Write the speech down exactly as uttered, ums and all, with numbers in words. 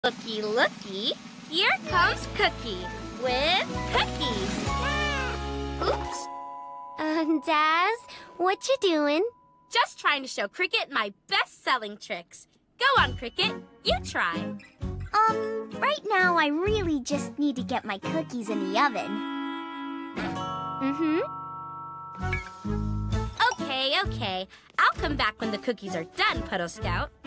Looky, looky, here comes Cookie with cookies. Oops. Uh, Daz, what you doing? Just trying to show Cricket my best-selling tricks. Go on, Cricket. You try. Um, right now I really just need to get my cookies in the oven. Mm-hmm. Okay, okay. I'll come back when the cookies are done, Puddle Scout.